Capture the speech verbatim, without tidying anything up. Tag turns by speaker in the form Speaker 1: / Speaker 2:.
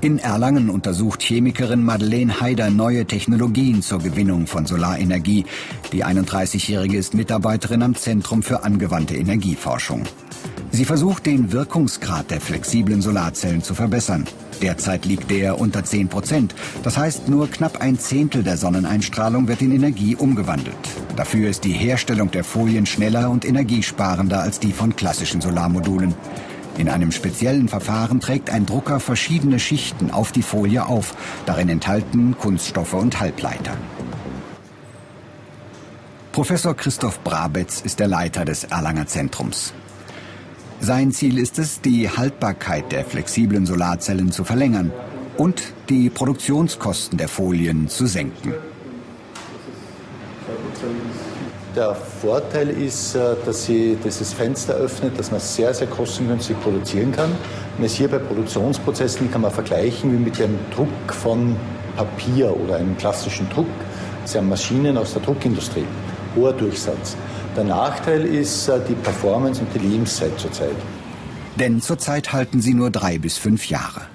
Speaker 1: In Erlangen untersucht Chemikerin Madeleine Haider neue Technologien zur Gewinnung von Solarenergie. Die einunddreißigjährige ist Mitarbeiterin am Zentrum für angewandte Energieforschung. Sie versucht, den Wirkungsgrad der flexiblen Solarzellen zu verbessern. Derzeit liegt der unter zehn Prozent. Das heißt, nur knapp ein Zehntel der Sonneneinstrahlung wird in Energie umgewandelt. Dafür ist die Herstellung der Folien schneller und energiesparender als die von klassischen Solarmodulen. In einem speziellen Verfahren trägt ein Drucker verschiedene Schichten auf die Folie auf, darin enthalten Kunststoffe und Halbleiter. Professor Christoph Brabetz ist der Leiter des Erlanger Zentrums. Sein Ziel ist es, die Haltbarkeit der flexiblen Solarzellen zu verlängern und die Produktionskosten der Folien zu senken.
Speaker 2: Der Vorteil ist, dass sie dieses Fenster öffnet, dass man sehr, sehr kostengünstig produzieren kann. Und es hier bei Produktionsprozessen kann man vergleichen wie mit dem Druck von Papier oder einem klassischen Druck. Das sind Maschinen aus der Druckindustrie. Hoher Durchsatz. Der Nachteil ist die Performance und die Lebenszeit zurzeit.
Speaker 1: Denn zurzeit halten sie nur drei bis fünf Jahre.